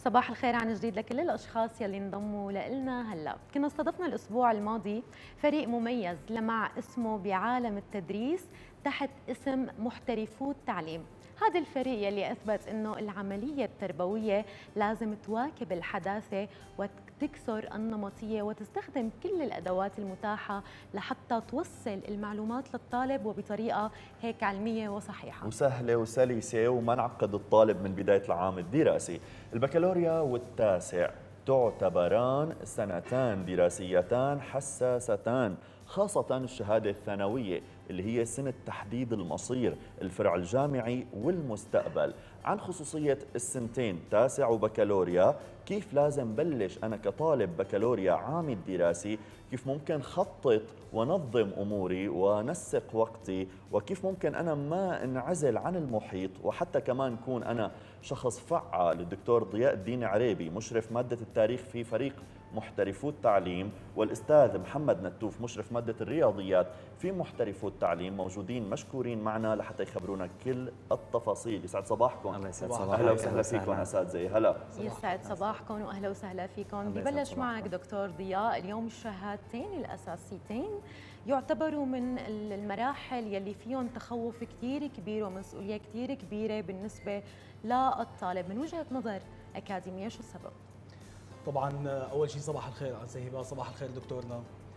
صباح الخير عن جديد لكل الأشخاص يلي انضموا لنا هلأ. كنا استضفنا الأسبوع الماضي فريق مميز لمع اسمه بعالم التدريس تحت اسم محترفو التعليم. هذا الفريق يلي أثبت أنه العملية التربوية لازم تواكب الحداثة وتكسر النمطية وتستخدم كل الأدوات المتاحة لحتى توصل المعلومات للطالب وبطريقة هيك علمية وصحيحة وسهلة وسلسة وما نعقد الطالب من بداية العام الدراسي. البكالوريا والتاسع تعتبران سنتان دراسيتان حساستان، خاصة الشهادة الثانوية اللي هي سنة تحديد المصير، الفرع الجامعي والمستقبل. عن خصوصية السنتين تاسع وبكالوريا، كيف لازم بلش أنا كطالب بكالوريا عامي الدراسي، كيف ممكن خطط ونظم أموري ونسق وقتي، وكيف ممكن أنا ما انعزل عن المحيط وحتى كمان كون أنا شخص فعال. الدكتور ضياء الدين عريبي مشرف مادة التاريخ في فريق محترفو التعليم، والأستاذ محمد نتوف مشرف مادة الرياضيات في محترفو التعليم موجودين مشكورين معنا لحتى يخبرونا كل التفاصيل. يسعد صباحكم. الله يسعد صباحكم. أهلا وسهلا فيكم أساتذة. هلا يسعد صباحكم واهلا وسهلا فيكم. ببلش معك دكتور ضياء. اليوم الشهادتين الاساسيتين يعتبروا من المراحل يلي فيهم تخوف كثير كبير ومسؤوليه كثير كبيره بالنسبه للطالب من وجهه نظر اكاديميه. شو السبب؟ طبعا اول شيء صباح الخير على هبه، صباح الخير دكتورنا.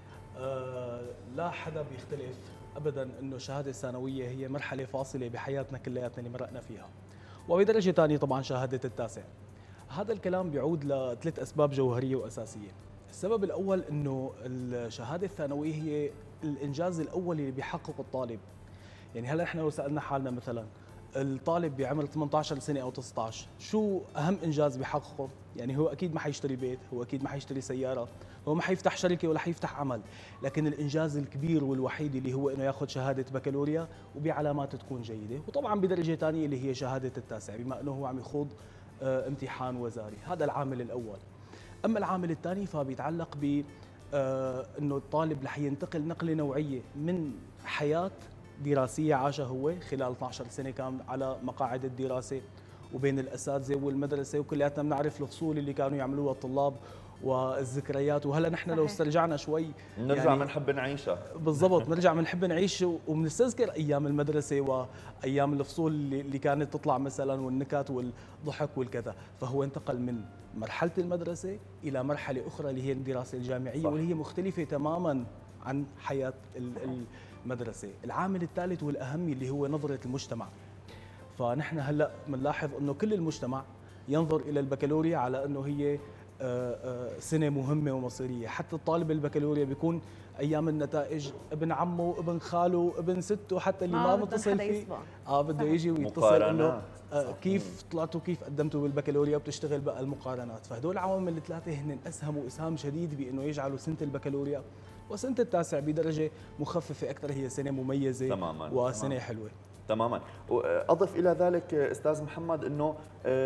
لا حدا بيختلف ابدا انه الشهاده الثانويه هي مرحله فاصله بحياتنا كلياتنا اللي مرقنا فيها، وبدرجه ثانيه طبعا شهاده التاسع. هذا الكلام بيعود لثلاث اسباب جوهريه واساسيه. السبب الاول انه الشهاده الثانويه هي الانجاز الاول اللي بيحققه الطالب. يعني هلا احنا لو سالنا حالنا مثلا الطالب بعمر 18 سنه او 19 شو اهم انجاز بيحققه؟ يعني هو اكيد ما حيشتري بيت، هو اكيد ما حيشتري سياره، هو ما حيفتح شركه ولا حيفتح عمل، لكن الانجاز الكبير والوحيد اللي هو انه ياخذ شهاده بكالوريا وبعلامات تكون جيده، وطبعا بدرجه ثانيه اللي هي شهاده التاسع بما انه هو عم يخوض امتحان وزاري. هذا العامل الاول. اما العامل الثاني فبيتعلق ب انه الطالب رح ينتقل نقله نوعيه من حياه دراسيه عاشها هو خلال 12 سنه كان على مقاعد الدراسه وبين الاساتذه والمدرسه، وكلياتنا بنعرف الفصول اللي كانوا يعملوها الطلاب والذكريات. وهلا نحن لو استرجعنا شوي نرجع بنحب نعيشها. بالضبط، بنرجع بنحب نعيش وبنستذكر ايام المدرسه وايام الفصول اللي كانت تطلع مثلا والنكت والضحك والكذا. فهو انتقل من مرحله المدرسه الى مرحله اخرى اللي هي الدراسه الجامعيه، صح، واللي هي مختلفه تماما عن حياه المدرسه. العامل الثالث والاهم اللي هو نظره المجتمع. فنحن هلا بنلاحظ انه كل المجتمع ينظر الى البكالوريا على انه هي سنه مهمه ومصيريه. حتى الطالب البكالوريا بيكون ايام النتائج ابن عمه ابن خاله ابن سته حتى اللي ما متصل فيه بده يجي ويتصل انه كيف طلعتوا كيف قدمتوا بالبكالوريا، وبتشتغل بقى المقارنات. فهدول العوامل الثلاثه هن اسهموا اسهام شديد بانه يجعلوا سنه البكالوريا وسنه التاسع بدرجه مخففه اكثر هي سنه مميزه تماماً وسنه حلوه تماما. واضف الى ذلك استاذ محمد انه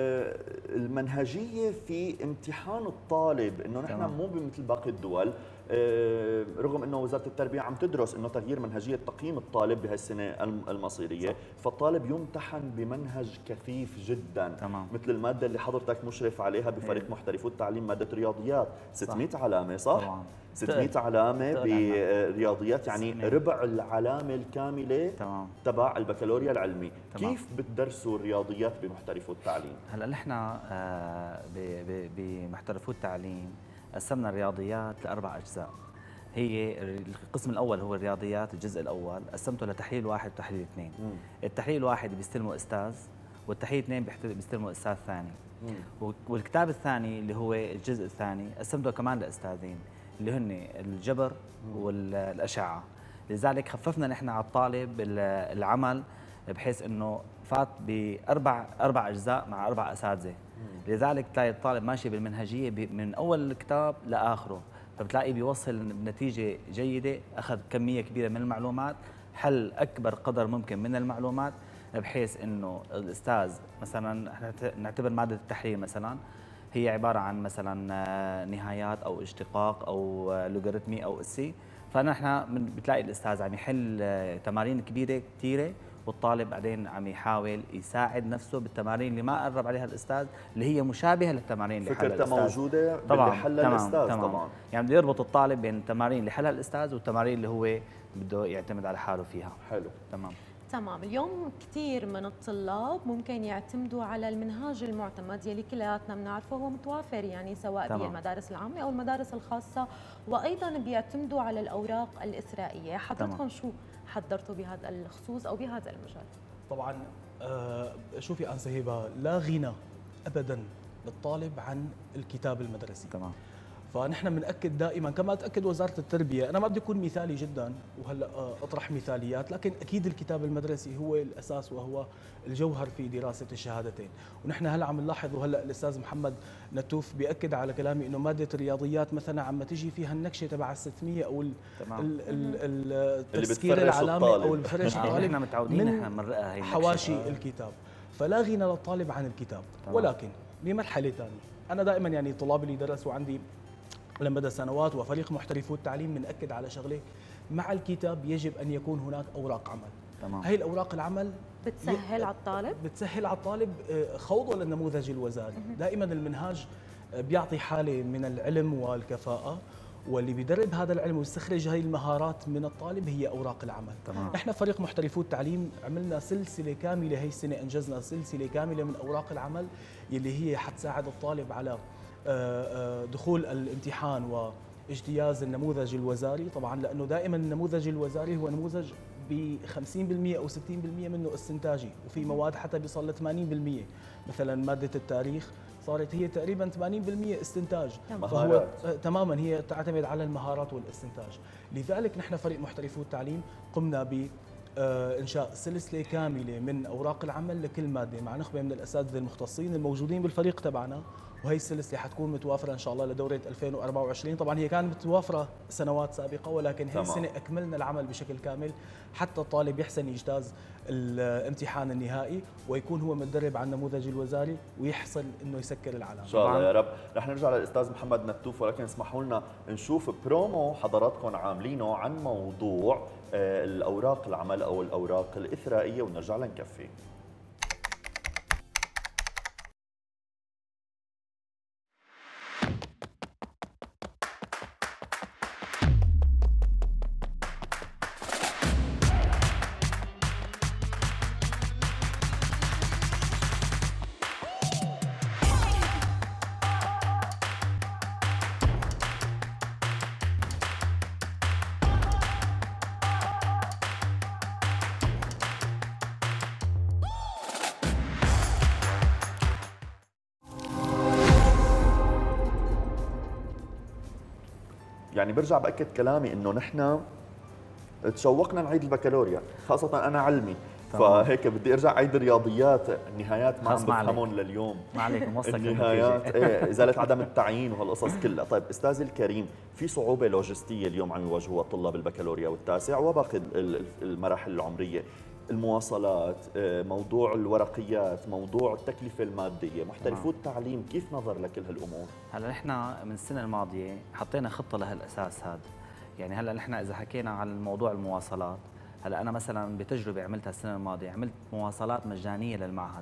المنهجيه في امتحان الطالب، انه نحن مو بمثل باقي الدول، رغم انه وزاره التربيه عم تدرس انه تغيير منهجيه تقييم الطالب بهالسنه المصيريه، فالطالب يمتحن بمنهج كثيف جدا. مثل الماده اللي حضرتك مشرف عليها بفريق محترفو التعليم، ماده رياضيات 600 علامه، صح؟ طبعا 600 علامه برياضيات، يعني ربع العلامه الكامله تبع البكالوريا العلمي. كيف بتدرسوا الرياضيات بمحترفو التعليم؟ هلا نحن بمحترفو التعليم قسمنا الرياضيات لاربع اجزاء. هي القسم الاول هو الرياضيات، الجزء الاول قسمته لتحليل واحد وتحليل اثنين. التحليل واحد بيستلمه استاذ، والتحليل اثنين بيستلمه استاذ ثاني. والكتاب الثاني اللي هو الجزء الثاني قسمته كمان لاستاذين اللي هن الجبر والاشعه. لذلك خففنا نحن على الطالب العمل بحيث انه فات باربع اجزاء مع اربع اساتذه. لذلك تلاقي الطالب ماشي بالمنهجيه من اول الكتاب لاخره، فبتلاقيه بيوصل بنتيجه جيده، اخذ كميه كبيره من المعلومات، حل اكبر قدر ممكن من المعلومات، بحيث انه الاستاذ مثلا نعتبر ماده التحليل مثلا هي عباره عن مثلا نهايات او اشتقاق او لوغاريتمي او اسي، فنحن بتلاقي الاستاذ عم يحل تمارين كبيره كثيره والطالب بعدين عم يحاول يساعد نفسه بالتمارين اللي ما قرب عليها الاستاذ، اللي هي مشابهه للتمارين اللي حلها الاستاذ. فكرتها موجوده باللي حلها الاستاذ طبعا. يعني بده يربط الطالب بين التمارين اللي حلها الاستاذ والتمارين اللي هو بده يعتمد على حاله فيها. حلو. تمام. اليوم كثير من الطلاب ممكن يعتمدوا على المنهاج المعتمد يلي كلياتنا بنعرفه هو متوافر، يعني سواء بالمدارس العامة أو المدارس الخاصة، وأيضا بيعتمدوا على الأوراق الإثرائية. حضرتكم شو حضرتوا بهذا الخصوص أو بهذا المجال؟ طبعا شوفي أنسة هبة، لا غنى أبدا للطالب عن الكتاب المدرسي. تمام. فنحن بنأكد دائما كما تأكد وزارة التربية، أنا ما بدي أكون مثالي جدا وهلا أطرح مثاليات، لكن أكيد الكتاب المدرسي هو الأساس وهو الجوهر في دراسة الشهادتين. ونحن هلا عم نلاحظ، وهلا الأستاذ محمد نتوف بيأكد على كلامي إنه مادة الرياضيات مثلا عم تجي فيها النكشة تبع ال600 أو التسكير العلامي أو الفرش الطالب نحن متعودين نحن بنرقها هي حواشي الكتاب، فلا غنى للطالب عن الكتاب. ولكن بمرحلة ثانية، أنا دائما يعني طلابي اللي درسوا عندي لمدى سنوات وفريق محترفو التعليم بنأكد على شغله، مع الكتاب يجب ان يكون هناك اوراق عمل. تمام. هي الاوراق العمل بتسهل على الطالب، بتسهل على الطالب خوضه للنموذج الوزاري. دائما المنهاج بيعطي حاله من العلم والكفاءه، واللي بيدرب هذا العلم ويستخرج هذه المهارات من الطالب هي اوراق العمل. تمام. نحن فريق محترفو التعليم عملنا سلسله كامله، هي السنه انجزنا سلسله كامله من اوراق العمل يلي هي حتساعد الطالب على دخول الامتحان واجتياز النموذج الوزاري. طبعا لانه دائما النموذج الوزاري هو نموذج ب 50% او 60% منه استنتاجي، وفي مواد حتى بيصل ل 80%. مثلا ماده التاريخ صارت هي تقريبا 80% استنتاج. فهو تماما هي تعتمد على المهارات والاستنتاج. لذلك نحن فريق محترفو التعليم قمنا ب إنشاء سلسلة كاملة من أوراق العمل لكل مادة مع نخبة من الأساتذة المختصين الموجودين بالفريق تبعنا، وهي السلسلة حتكون متوافرة إن شاء الله لدورة 2024. طبعا هي كانت متوافرة سنوات سابقة، ولكن هي السنة أكملنا العمل بشكل كامل حتى الطالب يحسن يجتاز الامتحان النهائي ويكون هو متدرب على النموذج الوزاري ويحصل إنه يسكر العلامة. إن شاء الله يا رب. رح نرجع للأستاذ محمد نتوف، ولكن اسمحوا لنا نشوف برومو حضراتكم عاملينه عن موضوع الأوراق العمل أو الأوراق الإثرائية ونرجع لنكفي. يعني برجع بأكد كلامي انه نحن تشوقنا نعيد البكالوريا، خاصة انا علمي، فهيك بدي ارجع اعيد الرياضيات، النهايات ما عم بفهمهم لليوم. ما عليك موثق النهايات ازالة عدم التعيين وهالقصص كلها. طيب استاذي الكريم، في صعوبة لوجستية اليوم عم يواجهوها طلاب البكالوريا والتاسع وباقي المراحل العمرية، المواصلات، موضوع الورقيات، موضوع التكلفة المادية، محترفو التعليم كيف نظر لكل هالأمور؟ هلا نحن من السنة الماضية حطينا خطة لهالأساس هذا. يعني هلا نحن إذا حكينا عن موضوع المواصلات، هلا أنا مثلا بتجربة عملتها السنة الماضية عملت مواصلات مجانية للمعهد.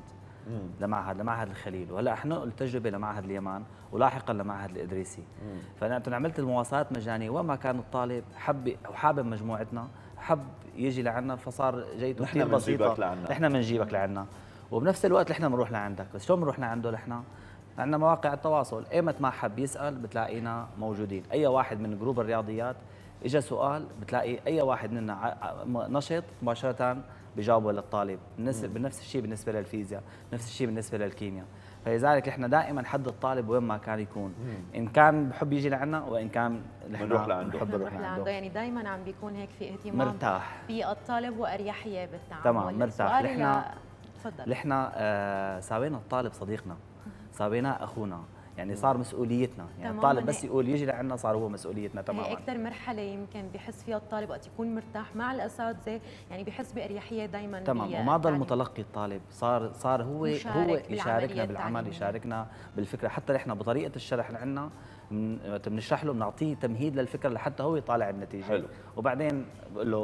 لمعهد الخليل، وهلا حنقل التجربة لمعهد اليمان ولاحقا لمعهد الإدريسي. فأنا عملت المواصلات مجانية، وما كان الطالب حب أو حابب مجموعتنا حب يجي لعنا، فصار جيته كثير بسيطة. نحن بنجيبك لعنا، وبنفس الوقت نحن بنروح لعندك. بس شلون بنروح لعنده؟ نحن عندنا مواقع التواصل، ايمت ما حب يسأل بتلاقينا موجودين. اي واحد من جروب الرياضيات اجى سؤال بتلاقي اي واحد منا نشط مباشرة بجاوبه للطالب. بنفس الشيء بالنسبة للفيزياء، نفس الشيء بالنسبة للكيمياء. فلذلك احنا دائما حد الطالب وين ما كان يكون، ان كان بحب يجي لعنا وان كان بنروح لعنده. بنحب نروح لعنده. يعني دائما عم بيكون هيك في اهتمام مرتاح بالطالب واريحيه بالتعامل. تمام مرتاح. تفضل. نحن ساوينا الطالب صديقنا، ساويناه اخونا، يعني صار مسؤوليتنا. يعني الطالب بس يقول يجي لعنا صار هو مسؤوليتنا تماما. هي اكثر مرحله يمكن بحس فيها الطالب وقت يكون مرتاح مع الاساتذه، يعني بحس باريحيه دائما. تمام. وما ضل متلقي الطالب، صار هو يشاركنا بالعمل، يشاركنا بالفكره. حتى نحن بطريقه الشرح اللي عندنا بنشرح له، بنعطيه تمهيد للفكره لحتى هو يطالع النتيجه. حلو. وبعدين بقول له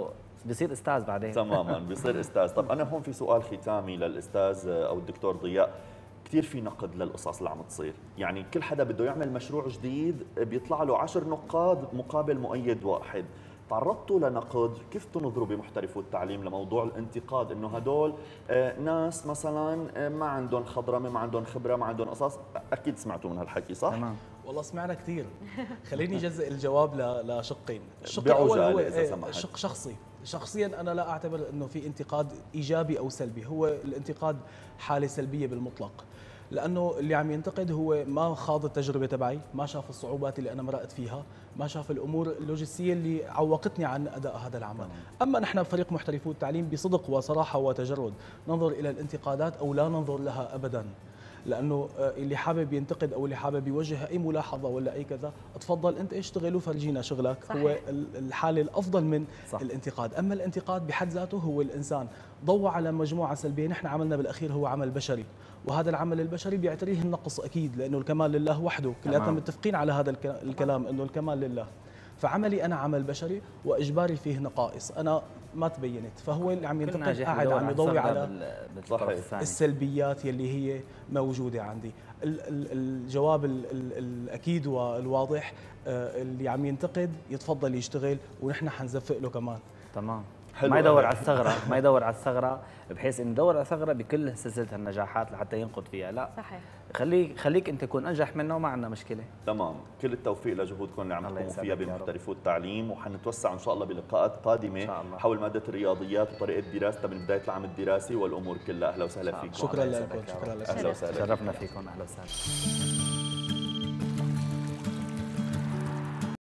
بصير استاذ بعدين. تماما بيصير استاذ. طب انا هون في سؤال ختامي للاستاذ او الدكتور ضياء. كثير في نقد للقصص اللي عم تصير، يعني كل حدا بده يعمل مشروع جديد بيطلع له 10 نقاد مقابل مؤيد واحد. تعرضتوا لنقد، كيف تنظروا بمحترفو التعليم لموضوع الانتقاد انه هدول ناس مثلا ما عندهم خضرمه، ما عندهم خبره، ما عندهم قصص؟ اكيد سمعتوا من هالحكي صح؟ تمام. والله سمعنا كثير. خليني اجزء الجواب لشقين. الشق بعجالة الاول هو إذا سمحت. شق شخصي. شخصيا انا لا اعتبر انه في انتقاد ايجابي او سلبي، هو الانتقاد حاله سلبيه بالمطلق. لانه اللي عم ينتقد هو ما خاض التجربه تبعي، ما شاف الصعوبات اللي انا مرقت فيها، ما شاف الامور اللوجستيه اللي عوقتني عن اداء هذا العمل. اما نحن بفريق محترفو التعليم بصدق وصراحه وتجرد ننظر الى الانتقادات او لا ننظر لها ابدا. لانه اللي حابب ينتقد او اللي حابب يوجه اي ملاحظه ولا اي كذا، تفضل انت اشتغل وفرجينا شغلك. صحيح. هو الحاله الافضل من صح. الانتقاد. اما الانتقاد بحد ذاته هو الانسان ضوى على مجموعه سلبيه، نحن عملنا بالاخير هو عمل بشري، وهذا العمل البشري بيعتريه النقص اكيد، لانه الكمال لله وحده، كلنا متفقين على هذا الكلام انه الكمال لله. فعملي انا عمل بشري واجباري فيه نقائص انا ما تبينت، فهو اللي عم ينتقد قاعد عم يضوي على السلبيات يلي هي موجوده عندي. الجواب الاكيد والواضح، اللي عم ينتقد يتفضل يشتغل ونحن حنزفق له كمان. تمام. ما يدور على الثغره، ما يدور على الثغره، بحيث انه يدور على الثغره بكل سلسله النجاحات لحتى ينقد فيها، لا صحيح. خليك انت تكون انجح منه وما عندنا مشكله. تمام، كل التوفيق لجهودكم اللي عم تقوموا فيها بمحترفو التعليم، وحنتوسع ان شاء الله بلقاءات قادمه حول ماده الرياضيات وطريقه دراستها من بدايه العام الدراسي والامور كلها. اهلا وسهلا فيكم. شكرا لكم. شكرا لكم. اهلا وسهلا. شرفنا فيكم. اهلا وسهلا.